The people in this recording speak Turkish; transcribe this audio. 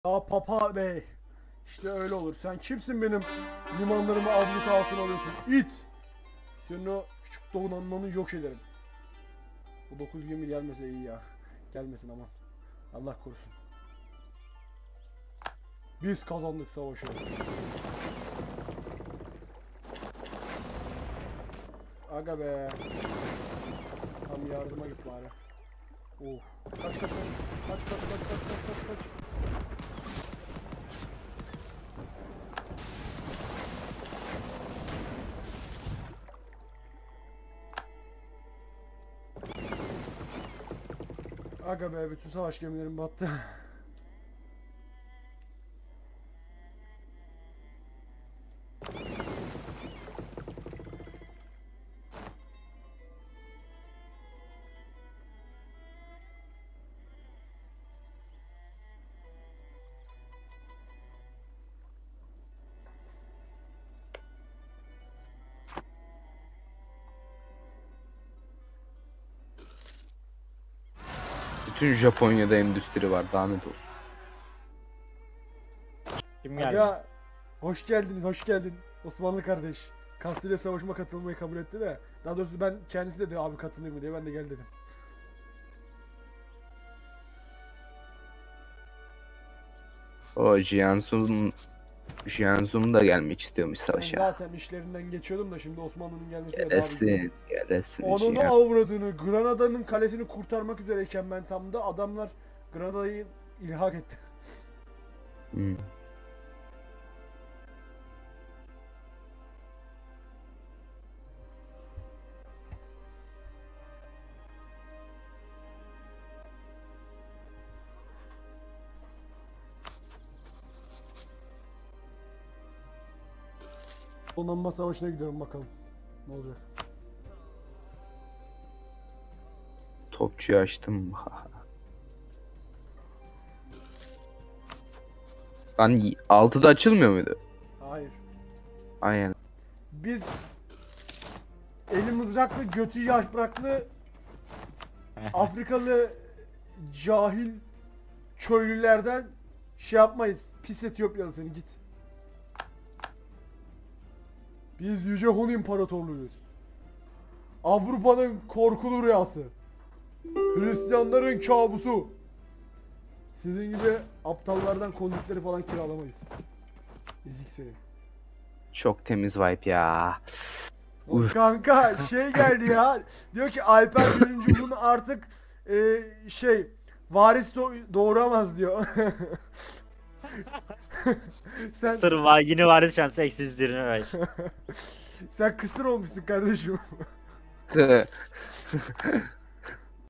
Ya Papa Bey. İşte öyle olur. Sen kimsin benim limanlarımı abluka altına alıyorsun? İt! Senin o küçük doğunanmanı yok ederim. Bu 9 gemi gelmese iyi ya. Gelmesin aman. Allah korusun. Biz kazandık savaşı. Aga be. Tam yardıma git bari. Oh. Kaç. Kaç. Aga be, bütün savaş gemilerim battı. Bütün Japonya'da endüstri var. Lanet olsun. Kim geldi? Aga, hoş geldiniz, hoş geldin. Osmanlı kardeş. Kastilya Savaşı'ma katılmayı kabul etti de. Daha doğrusu ben kendisi dedi abi katılayım mı diye, ben de gel dedim. O Jianzum da gelmek istiyormuş Ben savaşa. zaten işlerinden geçiyordum da şimdi Osmanlı'nın gelmesiyle daha bir... Gelesin Onun Jian. avradını, Granada'nın kalesini kurtarmak üzereyken ben tam da adamlar Granada'yı ilhak etti. Hmm. Donanma savaşına gidiyorum bakalım. Ne olacak? Topçuyu açtım. Lan 6'da açılmıyor muydu? Hayır. Aynen. Biz eli mızraklı, götü yapraklı Afrikalı cahil köylülerden şey yapmayız. Pis Etiyopyalı seni, git. Biz Yüce Hun İmparatorluğuyuz. Avrupa'nın korkulu rüyası. Hristiyanların kabusu. Sizin gibi aptallardan konukları falan kiralamayız. Ezik seni. Çok temiz vibe ya. Uf. Kanka şey geldi ya. Diyor ki Alper 1. bunu artık varis doğuramaz diyor. sen Sırf yine varis şansı eksi 125. sen kısır olmuşsun kardeşim.